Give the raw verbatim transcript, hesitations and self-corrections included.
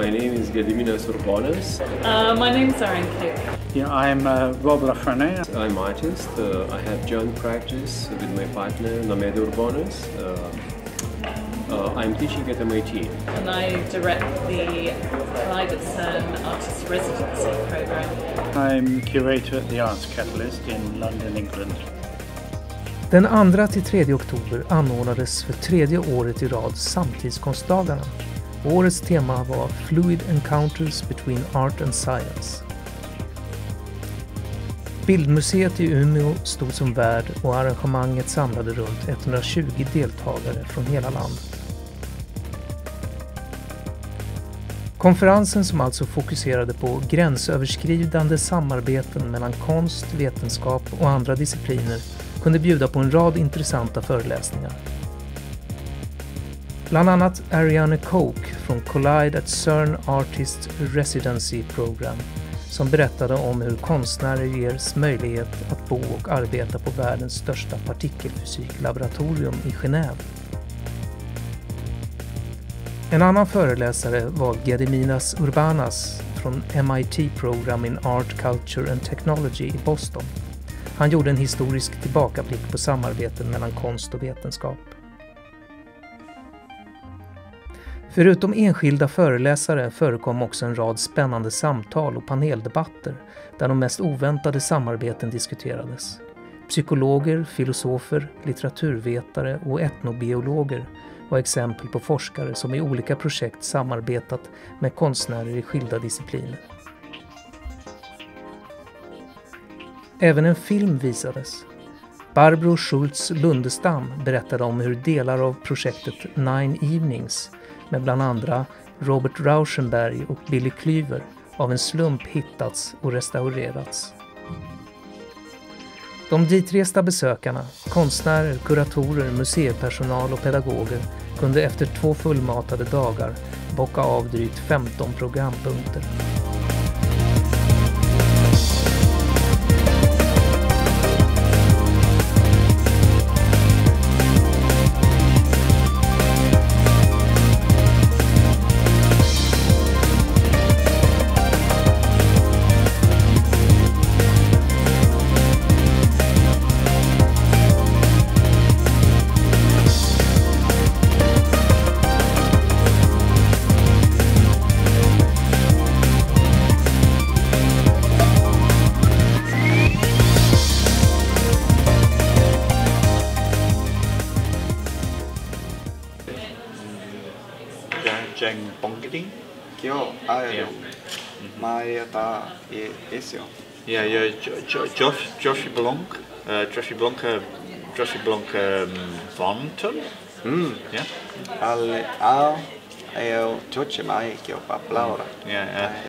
my name is Gediminas Urbanas. Uh, my name is Erin Kick. Yeah, I'm uh, Rob Lafrene. I'm artist. Uh, I have joint practice with my partner Nameda Urbanas. Uh, uh, I'm teaching at M I T. And I direct the private CERN Artist Residency Program. I'm curator at the Arts Catalyst in London, England. Den andra till tredje oktober anordnades för tredje året i rad Samtidskonstdagarna. Årets tema var Fluid Encounters Between Art and Science. Bildmuseet i Umeå stod som värd och arrangemanget samlade runt etthundratjugo deltagare från hela landet. Konferensen, som alltså fokuserade på gränsöverskridande samarbeten mellan konst, vetenskap och andra discipliner, kunde bjuda på en rad intressanta föreläsningar. Bland annat Ariane Koch från Collide at CERN Artist Residency Program, som berättade om hur konstnärer ges möjlighet att bo och arbeta på världens största partikelfysiklaboratorium i Genève. En annan föreläsare var Gediminas Urbanas från M I T Program in Art, Culture and Technology i Boston. Han gjorde en historisk tillbakablick på samarbeten mellan konst och vetenskap. Förutom enskilda föreläsare förekom också en rad spännande samtal och paneldebatter där de mest oväntade samarbeten diskuterades. Psykologer, filosofer, litteraturvetare och etnobiologer var exempel på forskare som i olika projekt samarbetat med konstnärer i skilda discipliner. Även en film visades. Barbro Schultz Lundestam berättade om hur delar av projektet Nine Evenings med bland andra Robert Rauschenberg och Billy Klyver av en slump hittats och restaurerats. De ditresta besökarna, konstnärer, kuratorer, museipersonal och pedagoger kunde efter två fullmatade dagar bocka av drygt femton programpunkter. Jeng Bongding. Joo, aion. Joo. Mä jota esio. Ja, ja, Josh, Joshi Blanc, uh, Joshi Blanc, uh, Joshi Blanc um, Vantel. Mm. Ja. Alle, au, eu tuoche mai che ho parlato. Ja, ja.